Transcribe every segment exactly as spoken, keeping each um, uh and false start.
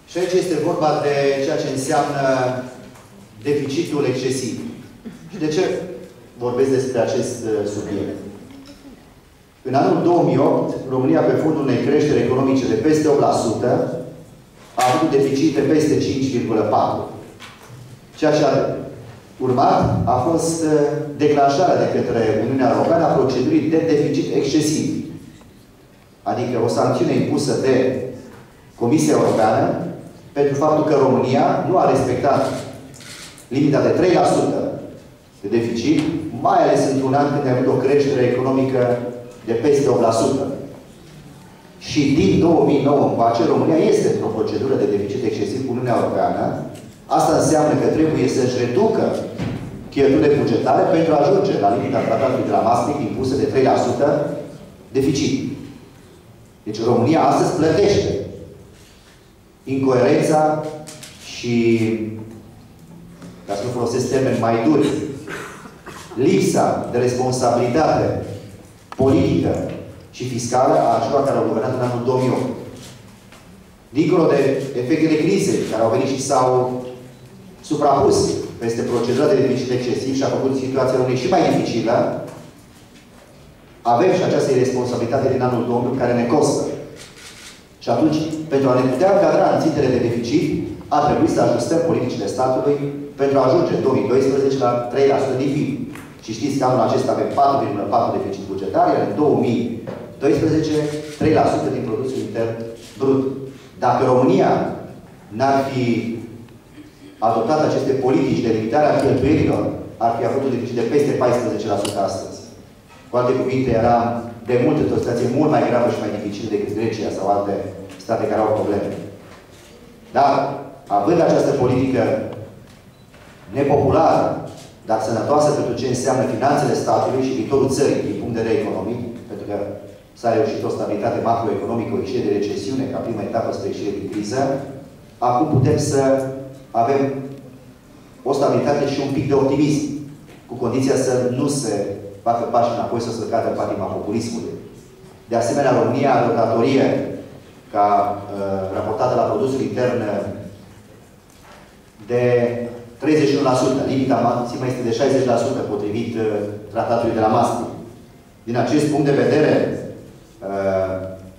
Și aici este vorba de ceea ce înseamnă deficitul excesiv. Și de ce vorbesc despre acest subiect? În anul două mii opt, România, pe fondul unei creșteri economice de peste opt la sută, a avut un deficit de peste cinci virgulă patru la sută. Ceea ce a urmat a fost declanșarea de către Uniunea Europeană a procedurii de deficit excesiv. Adică o sancțiune impusă de Comisia Europeană pentru faptul că România nu a respectat limita de trei la sută de deficit, mai ales într-un an când a avut o creștere economică de peste opt la sută. Și din două mii nouă încoace, România este într-o procedură de deficit excesiv cu Uniunea Europeană. Asta înseamnă că trebuie să-și reducă cheltuielile bugetare pentru a ajunge la limita tratatului de la Maastricht impusă de trei la sută deficit. Deci România astăzi plătește incoerența și, ca să nu folosesc termeni mai duri, lipsa de responsabilitate politică și fiscală a celor care au guvernat în anul două mii opt. Dincolo de efectele crizei care au venit și s-au suprapus peste procedura de deficit excesiv și a făcut situația României și mai dificilă, avem și această irresponsabilitate din anul două mii care ne costă. Și atunci, pentru a ne putea încadra în țintele de deficit, a trebuit să ajustăm politicile statului pentru a ajunge în două mii doisprezece la trei la sută din P I B. Și știți că anul acesta avem patru virgulă patru la sută deficit bugetar, iar în două mii doisprezece trei la sută din produsul intern brut. Dacă România n-ar fi adoptat aceste politici de limitare a cheltuielilor, ar fi avut un deficit de peste paisprezece la sută astăzi. Cu alte cuvinte, era de mult într-o situație mult mai gravă și mai dificilă decât Grecia sau alte state care au probleme. Dar, având această politică nepopulară, dar sănătoasă pentru ce înseamnă finanțele statului și viitorul țării din punct de vedere economic, pentru că s-a reușit o stabilitate macroeconomică, o ieșire de recesiune, ca prima etapă spre ieșire din criză, acum putem să avem o stabilitate și un pic de optimism, cu condiția să nu se facă pași înapoi, să se cadă patima populismului. De asemenea, România are o datorie ca uh, raportată la produsul intern de treizeci și unu la sută. Limita maximă este de șaizeci la sută potrivit uh, tratatului de la Maastricht. Din acest punct de vedere, uh,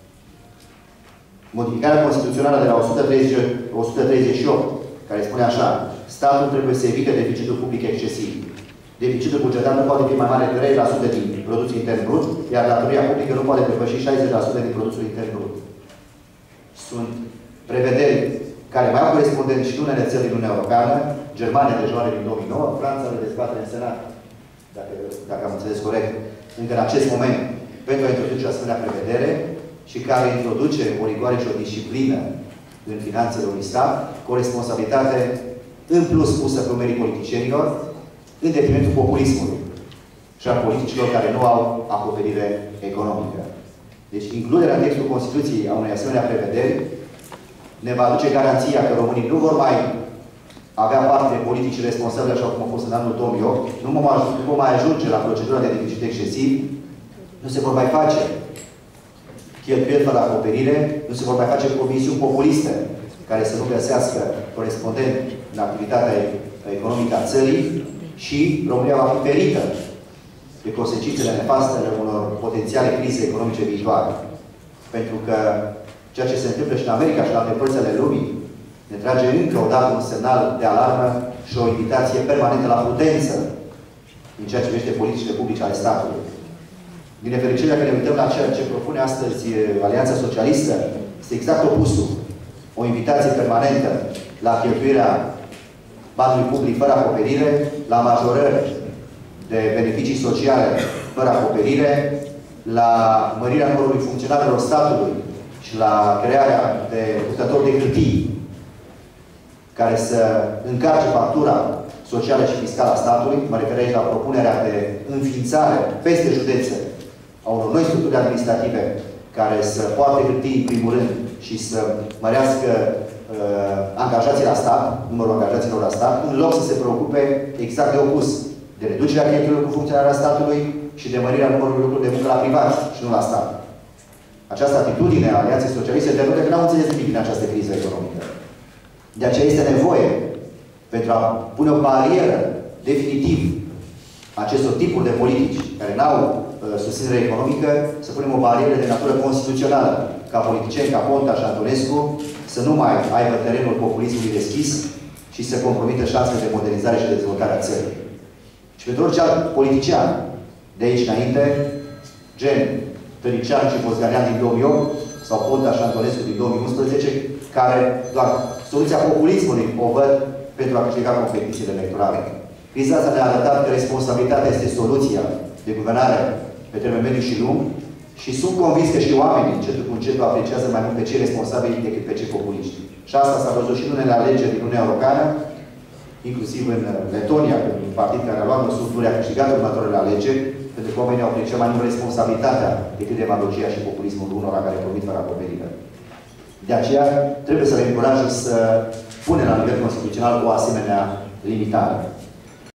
modificarea constituțională de la o sută treizeci și opt, care spune așa: statul trebuie să evite deficitul public excesiv. Deficitul bugetar nu poate fi mai mare de trei la sută din produsul intern brut, iar datoria publică nu poate depăși șaizeci la sută din produsul intern brut. Sunt prevederi care mai au corespondent și în unele țări din Uniunea Europeană. Germania deja are din două mii nouă, Franța le dezbatere în Senat, dacă, dacă am înțeles corect, încă în acest moment, pentru a introduce o asemenea prevedere și care introduce o rigoare și o disciplină în finanțele unui stat, cu o responsabilitate în plus pusă pe umerii politicienilor, în detrimentul populismului și a politicilor care nu au acoperire economică. Deci, includerea în textul Constituției a unei asemenea prevederi ne va aduce garanția că românii nu vor mai avea parte de politici responsabile, așa cum a fost în anul două mii opt, nu vom mai ajunge la procedura de deficit excesiv, nu se vor mai face cheltuieli fără acoperire, nu se vor mai face promisiuni populiste care să nu găsească corespondent în activitatea economică a țării și România va fi ferită de consecințele nefaste ale unor potențiale crize economice viitoare. Pentru că ceea ce se întâmplă și în America și în alte părți ale lumii ne trage încă o dată un semnal de alarmă și o invitație permanentă la prudență în ceea ce privește politicile publice ale statului. Din nefericire, dacă ne uităm la ceea ce propune astăzi Alianța Socialistă, este exact opusul. O invitație permanentă la cheltuirea banului public fără acoperire, la majorări de beneficii sociale fără acoperire, la mărirea numărului funcționarilor statului și la crearea de purtători de hârtii care să încarce factura socială și fiscală a statului. Mă refer aici la propunerea de înființare peste județe a unor noi structuri administrative care să poarte hârtii în primul rând și să mărească uh, angajații la stat, numărul angajaților la stat, în loc să se preocupe exact de opus, de reducerea cheltuielor cu funcționarea statului și de mărirea numărului lucruri de muncă la privat și nu la stat. Această atitudine a Alianței Socialiste denunță că n-au înțeles nimic din această criză economică. De aceea este nevoie, pentru a pune o barieră definitiv acestor tipuri de politici care n-au uh, susținere economică, să punem o barieră de natură constituțională, ca politicieni, ca Ponta și Antonescu, să nu mai aibă terenul populismului deschis și să compromită șansele de modernizare și de dezvoltare a țării. Și pentru orice alt politician de aici înainte, gen Tărician și Bozganian din două mii opt sau Ponta și Antonescu din două mii unsprezece, care doar soluția populismului o văd pentru a câștiga competițiile electorale. Criza asta ne-a arătat că responsabilitatea este soluția de guvernare pe termen mediu și lung și sunt convins că și oamenii, încetul cu încetul, apreciază mai mult pe cei responsabili decât pe cei populiști. Și asta s-a văzut și în unele alegeri din Uniunea Europeană, inclusiv în Letonia, un partid care a luat măsuri, a câștigat următoarele alegeri, pentru că oamenii au apreciat mai mult responsabilitatea decât demagogia și populismul unora care promit fără acoperire. De aceea, trebuie să le încurajăm să punem la nivel constituțional o asemenea limitare.